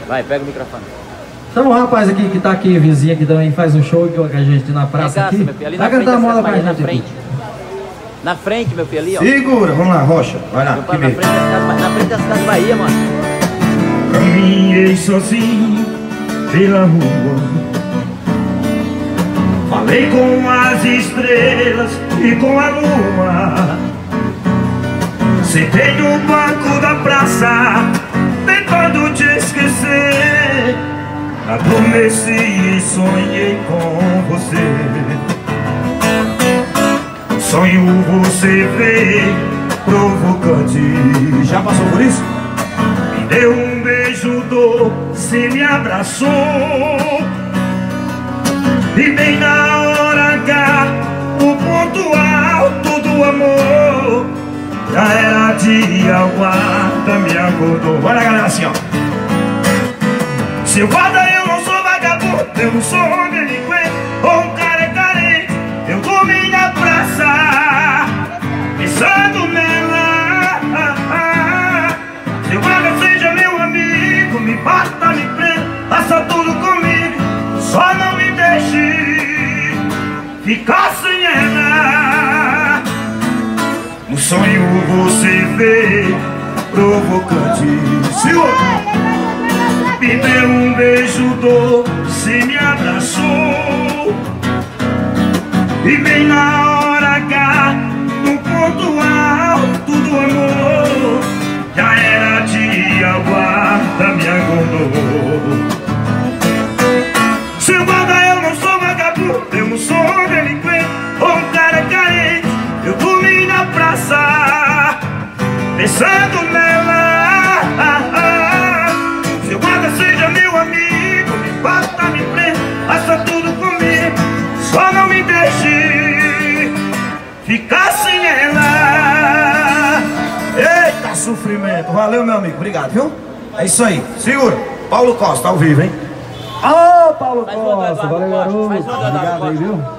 Vai, pega o microfone. Então, um rapaz aqui que tá aqui, vizinho, que também faz um show com a gente na praça aqui. Meu filho, ali vai na cantar a moda pra gente na aqui. frente. Na frente, meu filho, ali, ó. Segura, vamos lá, Rocha. Vai lá, Na frente das Casas Bahia, mano. Caminhei sozinho pela rua, falei com as estrelas e com a lua. Sentei no banco da praça, tentando te esquecer. Adormeci e sonhei com você. Sonho você veio provocante. Já passou por isso? Me deu um beijo doce, me abraçou. E bem na hora H, o ponto alto do amor, já era dia, o guarda me acordou. Olha a galera assim, ó. Seu guarda, eu não sou vagabundo, eu não sou um delinquente ou um cara carente. Eu dormi na praça, pensando nela. Seu guarda, seja meu amigo, me bata, me prenda, faça tudo comigo, só não me deixe ficar sem ela. No sonho você veio provocante. Senhor, me deu um beijo doce, me abraçou. E bem na hora H, no ponto alto do amor, já era dia, o guarda me acordou. Seu guarda, eu não sou vagabundo, eu não sou um delinquente ou um cara carente. Eu dormi na praça, pensando nela. Seu guarda, seja meu amigo, me bata, me prenda, faça tudo comigo, só não me deixe ficar sem ela. Eita sofrimento. Valeu, meu amigo, obrigado, viu? É isso aí, segura. Paulo Costa, ao vivo, hein? Ô, Paulo Costa, valeu, garoto. Obrigado aí, viu?